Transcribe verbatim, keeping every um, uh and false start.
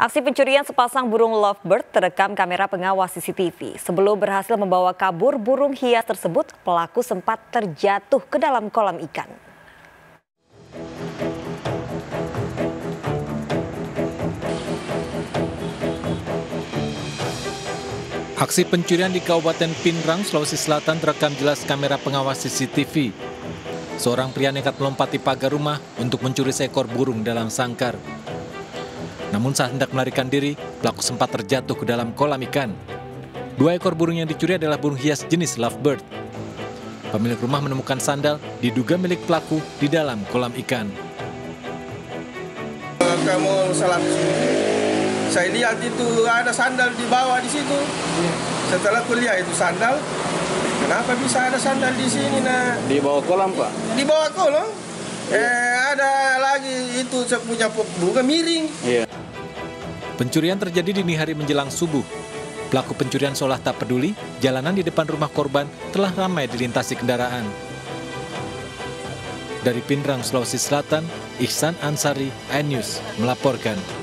Aksi pencurian sepasang burung lovebird terekam kamera pengawas C C T V. Sebelum berhasil membawa kabur burung hias tersebut, pelaku sempat terjatuh ke dalam kolam ikan. Aksi pencurian di Kabupaten Pinrang, Sulawesi Selatan terekam jelas kamera pengawas C C T V. Seorang pria nekat melompati pagar rumah untuk mencuri seekor burung dalam sangkar. Namun saat hendak melarikan diri, pelaku sempat terjatuh ke dalam kolam ikan. Dua ekor burung yang dicuri adalah burung hias jenis lovebird. Pemilik rumah menemukan sandal diduga milik pelaku di dalam kolam ikan. Kamu salah, saya lihat itu ada sandal di bawah di situ. Setelah kuliah itu sandal, kenapa bisa ada sandal di sini nah? Di bawah kolam Pak? Di bawah kolam. Eh ada lagi itu saya punya bunga miring. Iya. Pencurian terjadi dini hari menjelang subuh. Pelaku pencurian seolah tak peduli, jalanan di depan rumah korban telah ramai dilintasi kendaraan. Dari Pinrang, Sulawesi Selatan, Ihsan Ansari, iNews melaporkan.